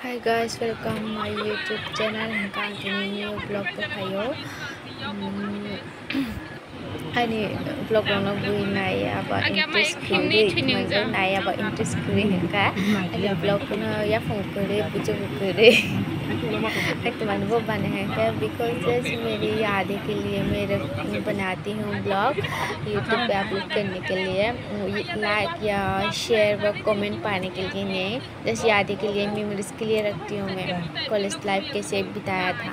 Hi guys, welcome my YouTube channel. Hanggang new vlog ko kayo. Ani vlog lang nabui naya ba interest kuri manjo naya ba interest kuri hangga. Ani vlog ko na ya phone kuri pujo kuri. एक तो अनुभव बने हैं क्या because just मेरी यादें के लिए मेरे बनाती हूँ ब्लॉग यूट्यूब पे अपलोड करने के लिए लाइक या शेयर व कमेंट पाने के लिए नहीं जस्ट यादें के लिए मेमोरीज के लिए रखती हूँ मैं कॉलेज लाइफ कैसे बिताया था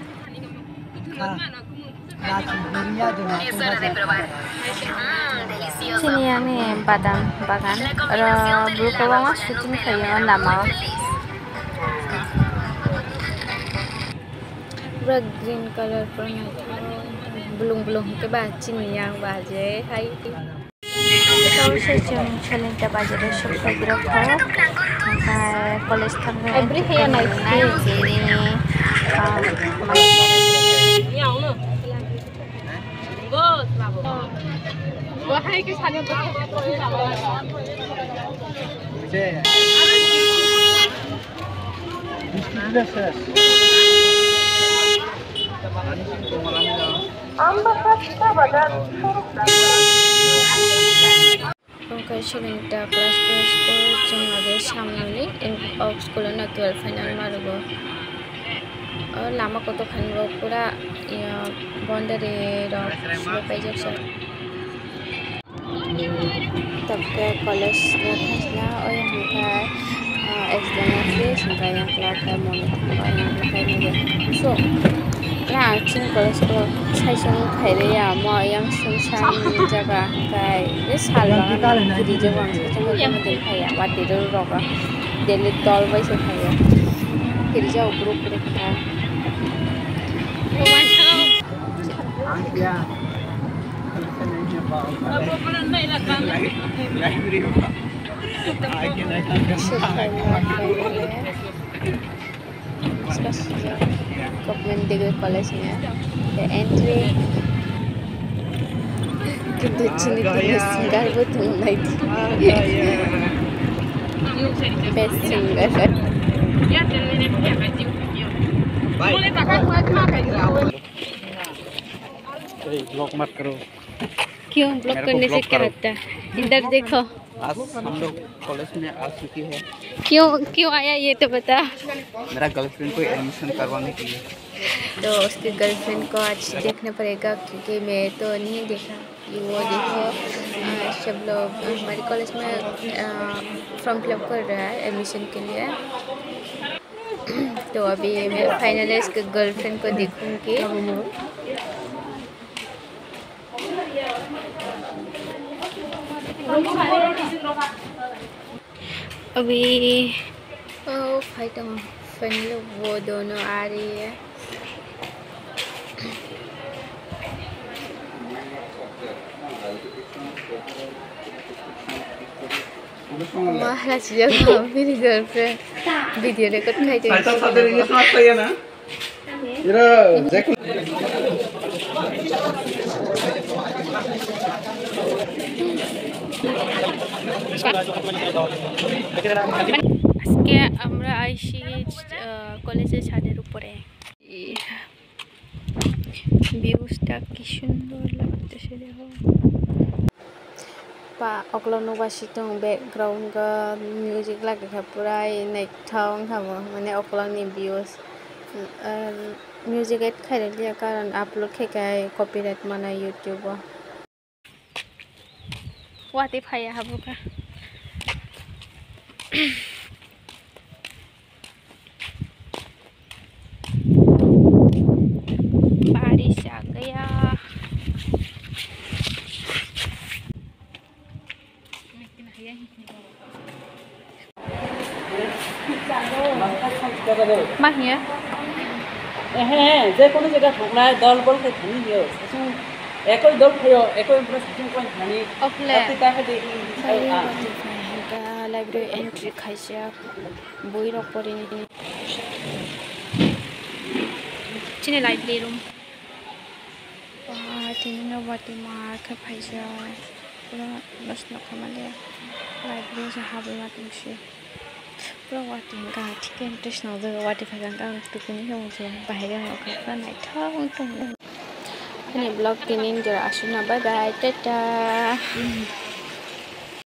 sini yang nih badan bagan blue kawang shooting kayak lama पूरा ग्रीन कलर पर belum ke bacin yang baje hai tahu saja challenge ta baje do shop pagro ko college thang every hair night ini वो है कि सारे Kaiselinta class ko jumade samnali in school na 12 final marugo lama ko to khanbo pura ya boundary ro sube paijak sir तब के college में फंसना और यहाँ का एग्जाम फीस का यहाँ क्लास का मोनिटर और यहाँ का मुझे सो यहाँ चिंग कॉलेज को साइसन खायरे या मो yang सुनसान जगह का ये साल बागान गिरी जो वंश जो हम दिन खाया वाटी जो रोगा दिल्ली तौल वैसे खाया गिरी जो ग्रुप रखा Government degree college nya the entry কিন্তু চিনি সিঙ্গার বুতুম নাই best singer ब्लॉग मत करो क्यों ब्लॉक करने से क्या होता है इधर देखो आज हम लोग कॉलेज में आ चुकी है क्यों आया ये तो बता मेरा गर्लफ्रेंड को एडमिशन करवाने के लिए तो उसके गर्लफ्रेंड को आज देखना पड़ेगा क्योंकि मैं तो नहीं देखा कि वो देखो सब लोग हमारे कॉलेज में फॉर्म फिलअप कर रहा है एडमिशन के लिए तो अभी मैं फाइनली इसके गर्लफ्रेंड को देखूंगी अभी फाइनली वो दोनों आ रही है माला चीज़ मेरी गर्लफ्रेंड वीडियो रिकॉर्ड खाई আজকে আমরা আইসি কলেজের ছাদের উপরে ভিউজটা কি সুন্দর লাগতেছে দেখো पा अग्लावनो बासी दं बैकग्राउंड का म्यूजिक लगे पूरा नाइटाव खामो माने अग्लावनी व्यूज म्यूजिक एड खाइलिया कारण अपलोड खेकाय कॉपीराइट माना यूट्यूब वाते फाया हाबुका बारिश आ गया माहिया जे कोनो जगह ठोकना दल बल के खानी दियो एकई दल खायो एकई प्लस कोन खानी ओफले लाइब्रेरी एंट्री खाइसे बई रपरे चिने लाइब्रेरी रूम तिनो बाटी मार का फाइसे पूरा नष्ट खामाले लाइब्रेरी से हाबे मातुंसे pulang wati hingga tiket terus nol wati pegang kan tukun ini muncul bahaya nggak kan naik untung ini blog ini jera asuna bye bye dadah